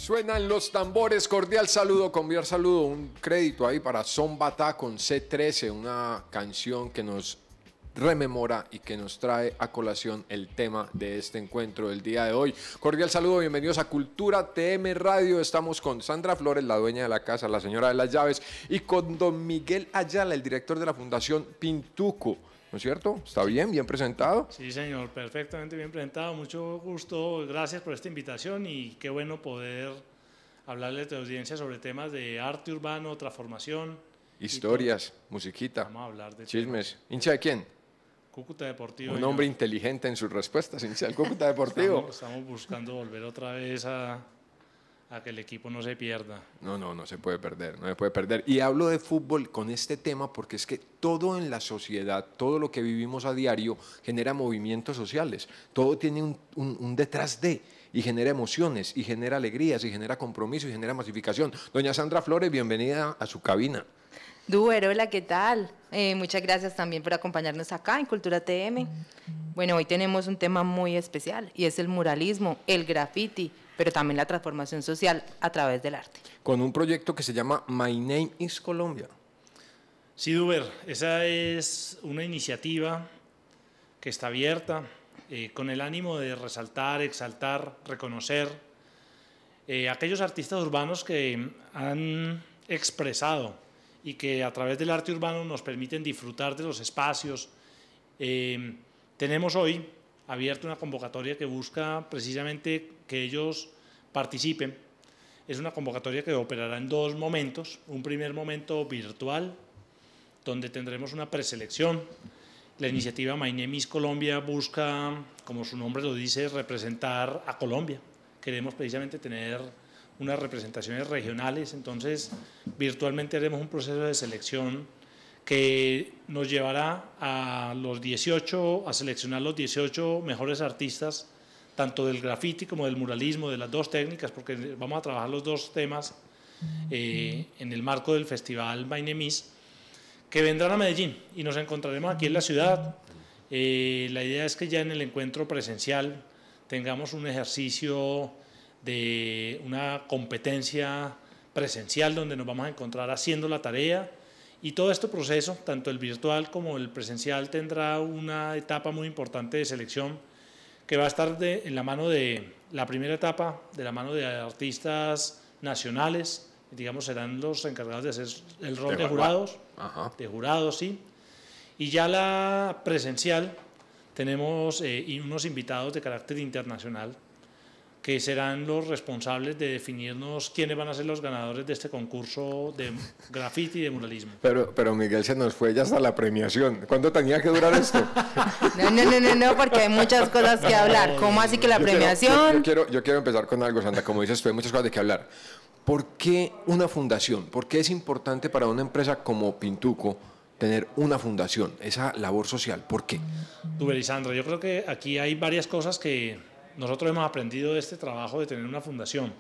Suenan los tambores, cordial saludo, un crédito ahí para Son Batá con C13, una canción que nos rememora y que nos trae a colación el tema de este encuentro del día de hoy. Cordial saludo, bienvenidos a Cultura TM Radio. Estamos con Sandra Flores, la dueña de la casa, la señora de las llaves, y con don Miguel Ayala, el director de la Fundación Pintuco. ¿No es cierto? ¿Está bien? ¿Bien presentado? Sí, señor, perfectamente bien presentado. Mucho gusto, gracias por esta invitación y qué bueno poder hablarles de audiencia sobre temas de arte urbano, transformación. Historias, musiquita, vamos a hablar de chismes. ¿Hincha de quién? Cúcuta Deportivo. Un hombre inteligente en sus respuestas, hincha del Cúcuta Deportivo. Estamos buscando volver otra vez a que el equipo no se pierda. No se puede perder, no se puede perder. Y hablo de fútbol con este tema porque es que todo en la sociedad, todo lo que vivimos a diario genera movimientos sociales. Todo tiene un detrás de, y genera emociones, y genera alegrías, y genera compromiso, y genera masificación. Doña Sandra Flores, bienvenida a su cabina. Duber, hola, ¿qué tal? Muchas gracias también por acompañarnos acá en Cultura TM. Bueno, hoy tenemos un tema muy especial y es el muralismo, el graffiti, pero también la transformación social a través del arte. Con un proyecto que se llama My Name is Colombia. Sí, Duber, esa es una iniciativa que está abierta con el ánimo de resaltar, exaltar, reconocer aquellos artistas urbanos que han expresado y que a través del arte urbano nos permiten disfrutar de los espacios. Tenemos hoy abierta una convocatoria que busca precisamente que ellos participen. Es una convocatoria que operará en dos momentos. Un primer momento virtual, donde tendremos una preselección. La iniciativa My Name is Colombia busca, como su nombre lo dice, representar a Colombia. Queremos precisamente tener unas representaciones regionales, entonces virtualmente haremos un proceso de selección que nos llevará a seleccionar los 18 mejores artistas, tanto del graffiti como del muralismo, de las dos técnicas, porque vamos a trabajar los dos temas en el marco del festival My Name is, que vendrán a Medellín y nos encontraremos aquí en la ciudad. La idea es que ya en el encuentro presencial tengamos un ejercicio de una competencia presencial donde nos vamos a encontrar haciendo la tarea, y todo este proceso, tanto el virtual como el presencial, tendrá una etapa muy importante de selección que va a estar en la mano de la primera etapa, de la mano de artistas nacionales, digamos serán los encargados de hacer el rol de jurados. Ajá. De jurados, sí. Y ya la presencial tenemos unos invitados de carácter internacional que serán los responsables de definirnos quiénes van a ser los ganadores de este concurso de graffiti y de muralismo. Pero Miguel se nos fue ya hasta la premiación. ¿Cuánto tenía que durar esto? No, porque hay muchas cosas que hablar. ¿Cómo así que la premiación? Yo quiero empezar con algo, Sandra. Como dices tú, hay muchas cosas de que hablar. ¿Por qué una fundación? ¿Por qué es importante para una empresa como Pintuco tener una fundación, esa labor social? ¿Por qué? Duber y Sandra, yo creo que aquí hay varias cosas que nosotros hemos aprendido de este trabajo de tener una fundación.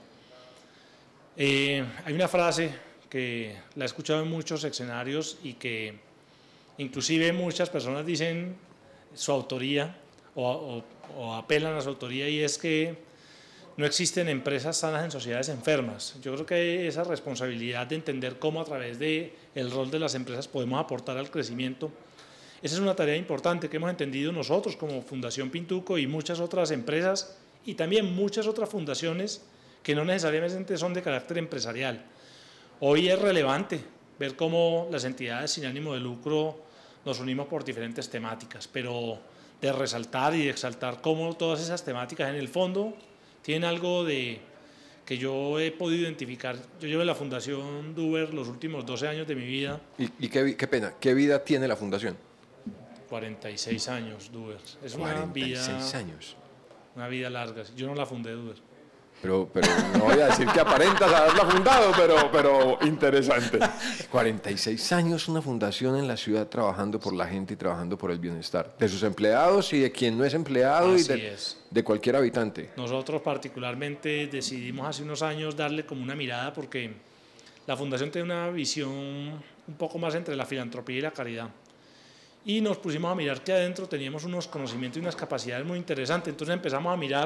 Hay una frase que la he escuchado en muchos escenarios y que inclusive muchas personas dicen su autoría o apelan a su autoría, y es que no existen empresas sanas en sociedades enfermas. Yo creo que esa responsabilidad de entender cómo a través del rol de las empresas podemos aportar al crecimiento, esa es una tarea importante que hemos entendido nosotros como Fundación Pintuco y muchas otras empresas y también muchas otras fundaciones que no necesariamente son de carácter empresarial. Hoy es relevante ver cómo las entidades sin ánimo de lucro nos unimos por diferentes temáticas, pero de resaltar y de exaltar cómo todas esas temáticas en el fondo tienen algo de que yo he podido identificar. Yo llevo en la Fundación Duber los últimos 12 años de mi vida. ¿Y qué pena? ¿Qué vida tiene la fundación? 46 años, Duber. Es 46 años. Una vida larga. Yo no la fundé, Duber. Pero no voy a decir que aparentas haberla fundado, pero interesante. 46 años una fundación en la ciudad trabajando por la gente y trabajando por el bienestar de sus empleados y de quien no es empleado. Así y de cualquier habitante. Nosotros particularmente decidimos hace unos años darle como una mirada, porque la fundación tiene una visión un poco más entre la filantropía y la caridad. Y nos pusimos a mirar que adentro teníamos unos conocimientos y unas capacidades muy interesantes. Entonces empezamos a mirar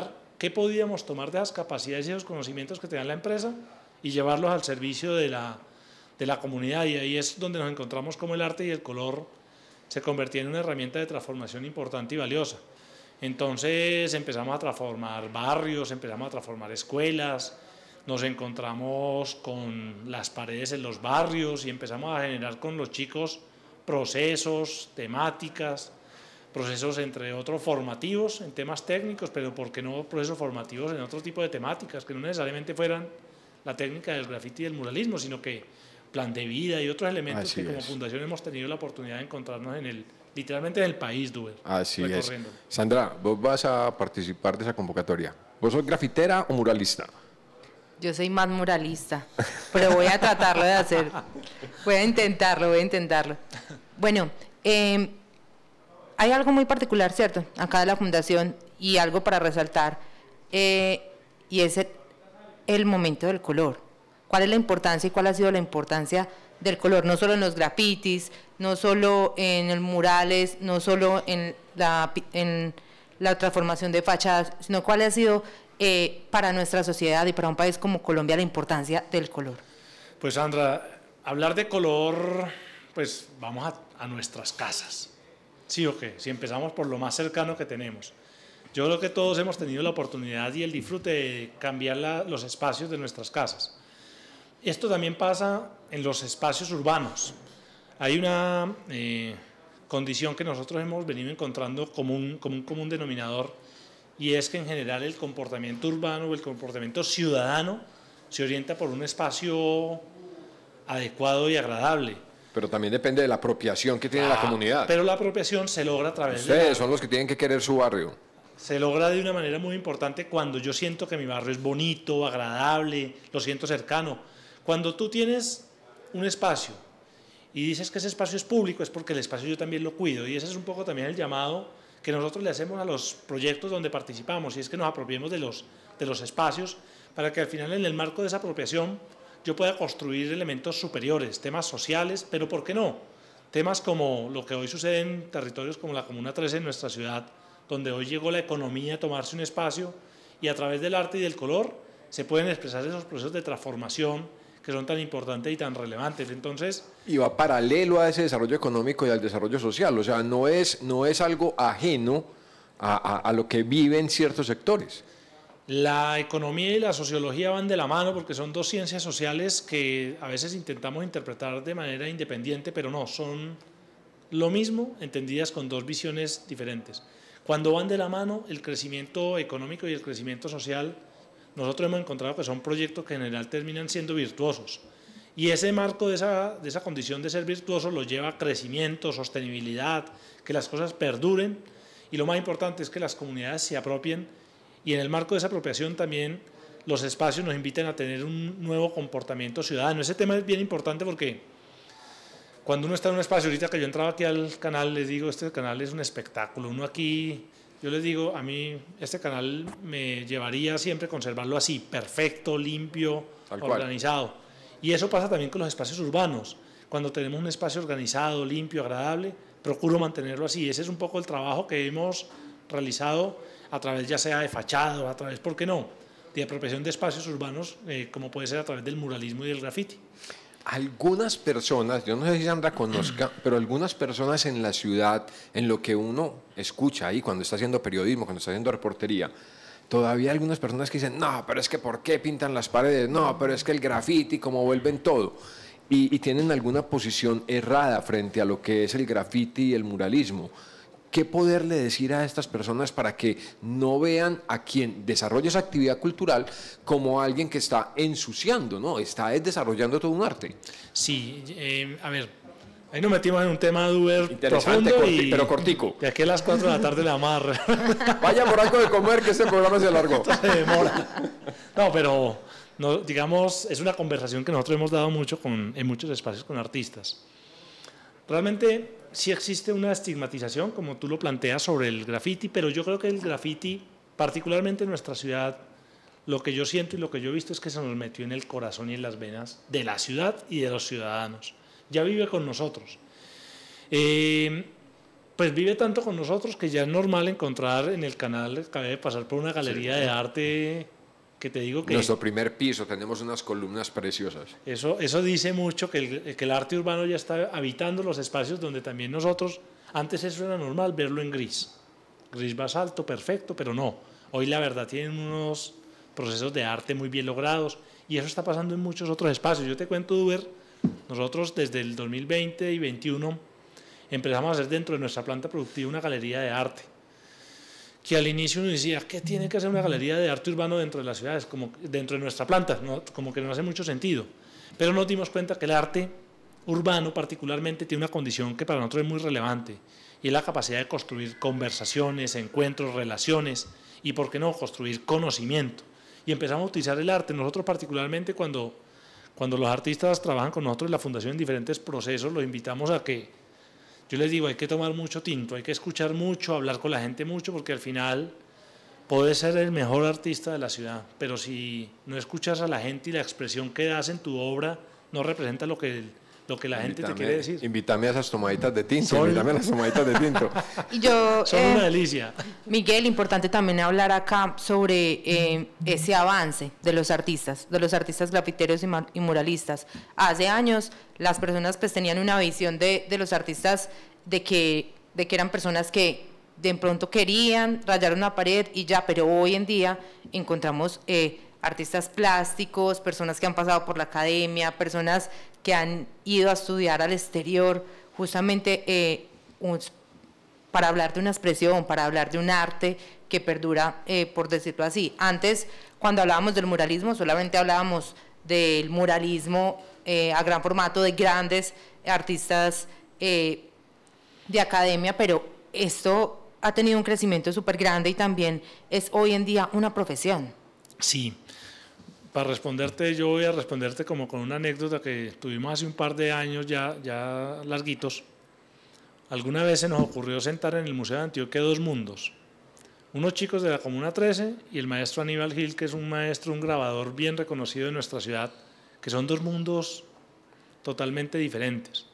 qué podíamos tomar de esas capacidades y esos conocimientos que tenía la empresa y llevarlos al servicio de la comunidad. Y ahí es donde nos encontramos como el arte y el color se convertía en una herramienta de transformación importante y valiosa. Entonces empezamos a transformar barrios, empezamos a transformar escuelas, nos encontramos con las paredes en los barrios y empezamos a generar con los chicos procesos, temáticas, procesos entre otros formativos en temas técnicos, pero ¿por qué no procesos formativos en otro tipo de temáticas que no necesariamente fueran la técnica del grafiti y del muralismo, sino que plan de vida y otros elementos Así que como es. fundación hemos tenido la oportunidad de encontrarnos literalmente en el país, Duber. Así es. recorriendo. Sandra, vos vas a participar de esa convocatoria. ¿Vos sos grafitera o muralista? Yo soy más muralista, pero voy a tratarlo de hacer. Voy a intentarlo. Bueno, hay algo muy particular, ¿cierto? Acá de la Fundación y algo para resaltar, y es el momento del color. ¿Cuál es la importancia y cuál ha sido la importancia del color? No solo en los grafitis, no solo en los murales, no solo en la transformación de fachadas, sino cuál ha sido para nuestra sociedad y para un país como Colombia la importancia del color. Pues Sandra, hablar de color, pues vamos a nuestras casas. ¿Sí o qué? Si empezamos por lo más cercano que tenemos. Yo creo que todos hemos tenido la oportunidad y el disfrute de cambiar los espacios de nuestras casas. Esto también pasa en los espacios urbanos. Hay una condición que nosotros hemos venido encontrando como un común denominador, y es que en general el comportamiento urbano o el comportamiento ciudadano se orienta por un espacio adecuado y agradable. Pero también depende de la apropiación que tiene la comunidad. Pero la apropiación se logra a través Ustedes son los que tienen que querer su barrio. Se logra de una manera muy importante cuando yo siento que mi barrio es bonito, agradable, lo siento cercano. Cuando tú tienes un espacio y dices que ese espacio es público, es porque el espacio yo también lo cuido, y ese es un poco también el llamado que nosotros le hacemos a los proyectos donde participamos, y es que nos apropiemos de los espacios para que al final, en el marco de esa apropiación, yo pueda construir elementos superiores, temas sociales, pero ¿por qué no? Temas como lo que hoy sucede en territorios como la Comuna 13 en nuestra ciudad, donde hoy llegó la economía a tomarse un espacio, y a través del arte y del color se pueden expresar esos procesos de transformación que son tan importantes y tan relevantes. Entonces, y va paralelo a ese desarrollo económico y al desarrollo social. O sea, no es algo ajeno a lo que viven ciertos sectores. la economía y la sociología van de la mano, porque son dos ciencias sociales que a veces intentamos interpretar de manera independiente, pero no, son lo mismo, entendidas con dos visiones diferentes. Cuando van de la mano, el crecimiento económico y el crecimiento social, nosotros hemos encontrado que son proyectos que en general terminan siendo virtuosos. Y ese marco de esa condición de ser virtuoso lo lleva a crecimiento, sostenibilidad, que las cosas perduren, y lo más importante es que las comunidades se apropien, y en el marco de esa apropiación también los espacios nos invitan a tener un nuevo comportamiento ciudadano. Ese tema es bien importante porque cuando uno está en un espacio, ahorita que yo entraba aquí al canal, les digo, este canal es un espectáculo. Uno aquí, yo les digo, a mí este canal me llevaría siempre a conservarlo así, perfecto, limpio, organizado. Y eso pasa también con los espacios urbanos. Cuando tenemos un espacio organizado, limpio, agradable, procuro mantenerlo así. Ese es un poco el trabajo que hemos realizado a través ya sea de fachadas, a través, ¿por qué no?, de apropiación de espacios urbanos, como puede ser a través del muralismo y del grafiti. Algunas personas, yo no sé si Sandra conozca, pero algunas personas en la ciudad, en lo que uno escucha ahí cuando está haciendo periodismo, cuando está haciendo reportería, todavía hay algunas personas que dicen, no, pero es que ¿por qué pintan las paredes? No, pero es que el grafiti, como vuelven todo. Y tienen alguna posición errada frente a lo que es el grafiti y el muralismo. ¿Qué poderle decir a estas personas para que no vean a quien desarrolla esa actividad cultural como alguien que está ensuciando, ¿no? Está desarrollando todo un arte? Sí, a ver, ahí nos metimos en un tema de interesante, profundo pero cortico. Y aquí a las 4 de la tarde le vamos a... Vaya por algo de comer, que este programa se alargó. Se demora. No, pero no, digamos, es una conversación que nosotros hemos dado mucho en muchos espacios con artistas. Realmente sí existe una estigmatización, como tú lo planteas, sobre el grafiti, pero yo creo que el grafiti, particularmente en nuestra ciudad, lo que yo siento y lo que yo he visto es que se nos metió en el corazón y en las venas de la ciudad y de los ciudadanos. Ya vive con nosotros. pues vive tanto con nosotros que ya es normal encontrar en el canal, acabé de pasar por una galería de arte que te digo que... Nuestro primer piso, tenemos unas columnas preciosas. Eso dice mucho que el arte urbano ya está habitando los espacios donde también nosotros, antes eso era normal, verlo en gris basalto, perfecto, pero no. Hoy la verdad tienen unos procesos de arte muy bien logrados y eso está pasando en muchos otros espacios. Yo te cuento, Uber, nosotros desde el 2020 y 2021 empezamos a hacer dentro de nuestra planta productiva una galería de arte, que al inicio uno decía, ¿qué tiene que hacer una galería de arte urbano dentro de las ciudades? Como dentro de nuestra planta, ¿no? Como que no hace mucho sentido. Pero nos dimos cuenta que el arte urbano particularmente tiene una condición que para nosotros es muy relevante, y es la capacidad de construir conversaciones, encuentros, relaciones, y por qué no, construir conocimiento. Y empezamos a utilizar el arte, nosotros particularmente cuando los artistas trabajan con nosotros en la fundación en diferentes procesos, los invitamos a que, yo les digo, hay que tomar mucho tinto, hay que escuchar mucho, hablar con la gente mucho, porque al final puedes ser el mejor artista de la ciudad, pero si no escuchas a la gente y la expresión que das en tu obra no representa lo que la gente te quiere decir. Invítame a esas tomaditas de tinto, invítame a las tomaditas de tinto. Y yo, son una delicia. Miguel, importante también hablar acá sobre ese avance de los artistas grafiteros y muralistas. Hace años las personas pues tenían una visión de los artistas de que eran personas que de pronto querían rayar una pared y ya, pero hoy en día encontramos artistas plásticos, personas que han pasado por la academia, personas que han ido a estudiar al exterior, justamente para hablar de una expresión, para hablar de un arte que perdura, por decirlo así. Antes, cuando hablábamos del muralismo, solamente hablábamos del muralismo a gran formato de grandes artistas de academia, pero esto ha tenido un crecimiento súper grande y también es hoy en día una profesión. Sí. Para responderte, yo voy a responderte como con una anécdota que tuvimos hace un par de años ya larguitos. Alguna vez se nos ocurrió sentar en el Museo de Antioquia dos mundos. Unos chicos de la Comuna 13 y el maestro Aníbal Gil, que es un maestro, un grabador bien reconocido de nuestra ciudad, que son dos mundos totalmente diferentes.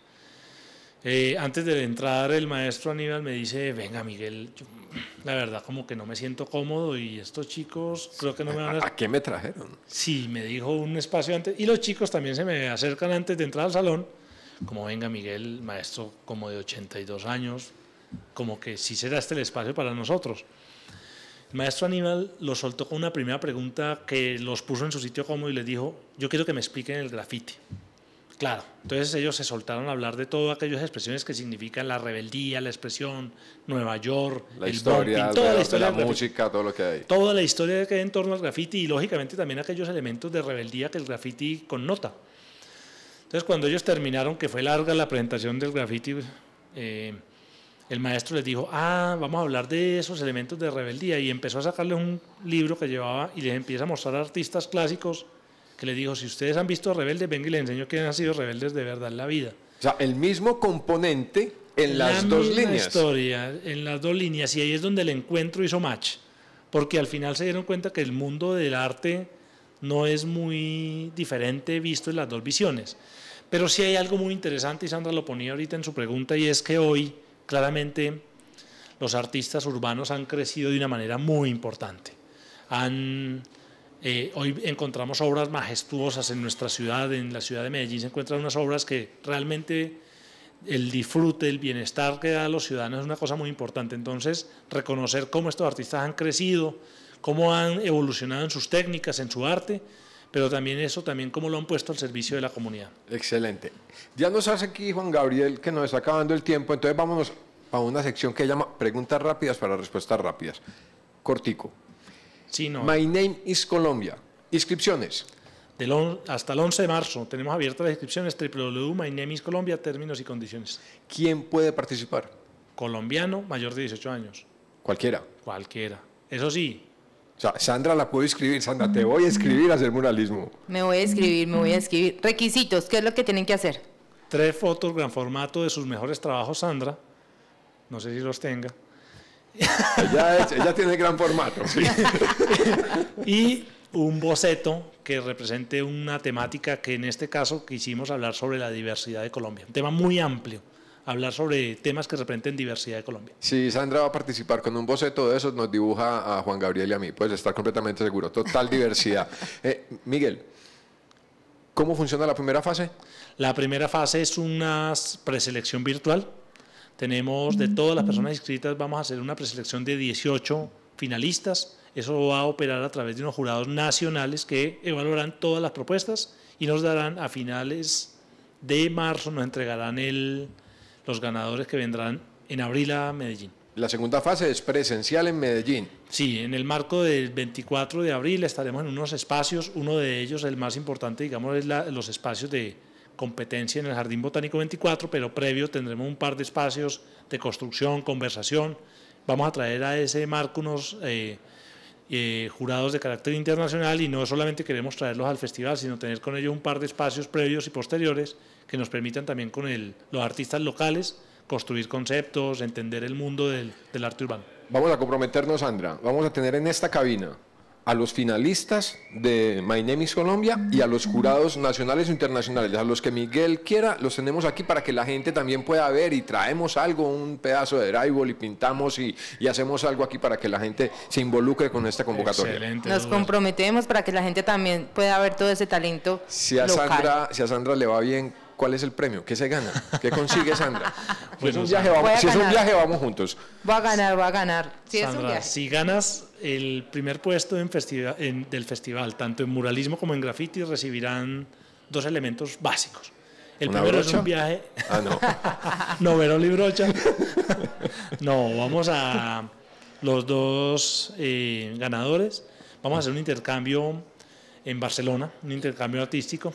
Antes de entrar el maestro Aníbal me dice, venga Miguel, yo, la verdad como que no me siento cómodo y estos chicos creo que no me van ¿A qué me trajeron? Sí, me dijo un espacio antes y los chicos también se me acercan antes de entrar al salón, como venga Miguel, maestro como de 82 años, como que sí será este el espacio para nosotros. El maestro Aníbal los soltó con una primera pregunta que los puso en su sitio cómodo y les dijo, yo quiero que me expliquen el grafiti. Claro, entonces ellos se soltaron a hablar de todas aquellas expresiones que significan la rebeldía, la expresión, Nueva York, la el historia, bumping, toda la historia de la música, todo lo que hay. Toda la historia que hay en torno al graffiti y lógicamente también aquellos elementos de rebeldía que el graffiti connota. Entonces cuando ellos terminaron, que fue larga la presentación del graffiti, el maestro les dijo, vamos a hablar de esos elementos de rebeldía y empezó a sacarles un libro que llevaba y les empieza a mostrar artistas clásicos que le dijo, si ustedes han visto Rebeldes, venga y les enseño que han sido rebeldes de verdad en la vida. O sea, el mismo componente en las dos líneas. La historia, en las dos líneas, y ahí es donde el encuentro hizo match, porque al final se dieron cuenta que el mundo del arte no es muy diferente visto en las dos visiones. Pero sí hay algo muy interesante, y Sandra lo ponía ahorita en su pregunta, y es que hoy, claramente, los artistas urbanos han crecido de una manera muy importante. Hoy encontramos obras majestuosas en nuestra ciudad, en la ciudad de Medellín se encuentran unas obras que realmente el disfrute, el bienestar que da a los ciudadanos es una cosa muy importante. Entonces, reconocer cómo estos artistas han crecido, cómo han evolucionado en sus técnicas, en su arte, pero también cómo lo han puesto al servicio de la comunidad. Excelente. Ya nos hace aquí Juan Gabriel que nos está acabando el tiempo, entonces vámonos a una sección que llama Preguntas rápidas para respuestas rápidas. Cortico. Sí, no. My name is Colombia. Inscripciones. Hasta el 11 de marzo tenemos abiertas las inscripciones www.mynameiscolombia, términos y condiciones. ¿Quién puede participar? Colombiano, mayor de 18 años. Cualquiera. Cualquiera. Eso sí. O sea, Sandra la puedo escribir. Sandra, te voy a escribir a hacer muralismo. Me voy a escribir. Requisitos, ¿qué es lo que tienen que hacer? 3 fotos, gran formato de sus mejores trabajos, Sandra. No sé si los tenga. Ella tiene gran formato. Sí. Y un boceto que represente una temática que en este caso quisimos hablar sobre la diversidad de Colombia. Un tema muy amplio. hablar sobre temas que representen diversidad de Colombia. Si Sandra va a participar con un boceto de esos, nos dibuja a Juan Gabriel y a mí, puedes estar completamente seguro, total diversidad. Miguel, ¿cómo funciona la primera fase? La primera fase es una preselección virtual. Tenemos de todas las personas inscritas, vamos a hacer una preselección de 18 finalistas. Eso va a operar a través de unos jurados nacionales que evaluarán todas las propuestas y nos darán a finales de marzo, nos entregarán los ganadores que vendrán en abril a Medellín. La segunda fase es presencial en Medellín. Sí, en el marco del 24 de abril estaremos en unos espacios, uno de ellos, el más importante, digamos, es los espacios de competencia en el Jardín Botánico 24, pero previo tendremos un par de espacios de construcción, conversación. Vamos a traer a ese marco unos jurados de carácter internacional y no solamente queremos traerlos al festival, sino tener con ellos un par de espacios previos y posteriores que nos permitan también con los artistas locales construir conceptos, entender el mundo del arte urbano. Vamos a comprometernos, Sandra. Vamos a tener en esta cabina a los finalistas de My Name is Colombia y a los jurados nacionales e internacionales. A los que Miguel quiera, los tenemos aquí para que la gente también pueda ver y traemos algo, un pedazo de drywall y pintamos y hacemos algo aquí para que la gente se involucre con esta convocatoria. Excelente. Nos comprometemos para que la gente también pueda ver todo ese talento local. Si a Sandra le va bien, ¿cuál es el premio? ¿Qué se gana? ¿Qué consigue Sandra? Si es un viaje, vamos juntos. Va a ganar. Si Sandra, es un viaje. si ganas el primer puesto del festival, tanto en muralismo como en graffiti, recibirán 2 elementos básicos. El primero brocha? Es un viaje... no. Verón y brocha. No, vamos a los 2 ganadores. Vamos a hacer un intercambio en Barcelona, un intercambio artístico.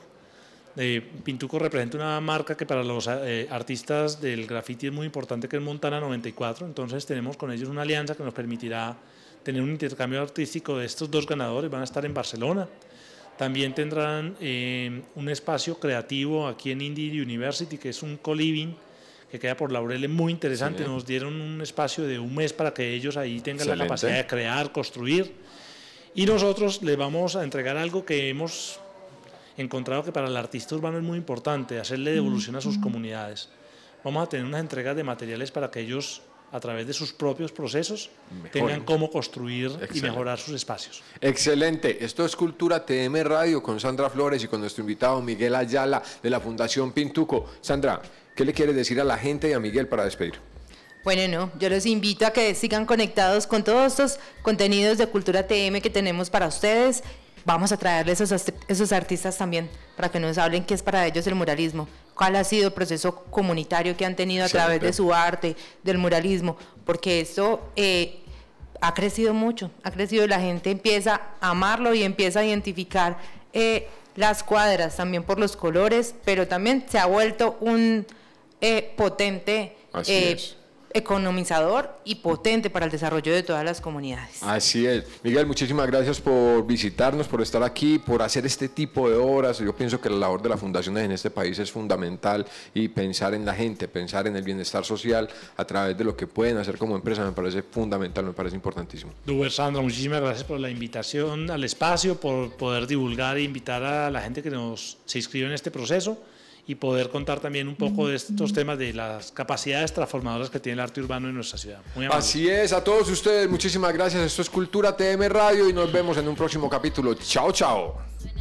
Pintuco representa una marca que para los artistas del graffiti es muy importante, que es Montana 94, entonces tenemos con ellos una alianza que nos permitirá tener un intercambio artístico de estos 2 ganadores, van a estar en Barcelona. También tendrán un espacio creativo aquí en Indie University, que es un co-living que queda por Laureles, muy interesante. Sí. Nos dieron un espacio de un mes para que ellos ahí tengan la capacidad de crear, construir, y nosotros les vamos a entregar algo que hemos encontrado que para el artista urbano es muy importante, hacerle devolución a sus comunidades. Vamos a tener unas entregas de materiales para que ellos, a través de sus propios procesos, tengan cómo construir y mejorar sus espacios. Excelente. Esto es Cultura TM Radio con Sandra Flores y con nuestro invitado Miguel Ayala de la Fundación Pintuco. Sandra, ¿qué le quieres decir a la gente y a Miguel para despedir? Bueno, yo los invito a que sigan conectados con todos estos contenidos de Cultura TM que tenemos para ustedes. Vamos a traerles esos artistas también para que nos hablen qué es para ellos el muralismo, cuál ha sido el proceso comunitario que han tenido a través de su arte, del muralismo, porque esto ha crecido mucho, ha crecido, la gente empieza a amarlo y empieza a identificar las cuadras también por los colores, pero también se ha vuelto un potente economizador y potente para el desarrollo de todas las comunidades. Así es. Miguel, muchísimas gracias por visitarnos, por estar aquí, por hacer este tipo de obras. Yo pienso que la labor de las fundaciones en este país es fundamental y pensar en la gente, pensar en el bienestar social a través de lo que pueden hacer como empresa me parece fundamental, me parece importantísimo. Sandra, muchísimas gracias por la invitación al espacio, por poder divulgar e invitar a la gente que se inscribe en este proceso y poder contar también un poco de estos temas de las capacidades transformadoras que tiene el arte urbano en nuestra ciudad. Muy amable. Así es, a todos ustedes, muchísimas gracias. Esto es Cultura TM Radio y nos vemos en un próximo capítulo. Chao, chao.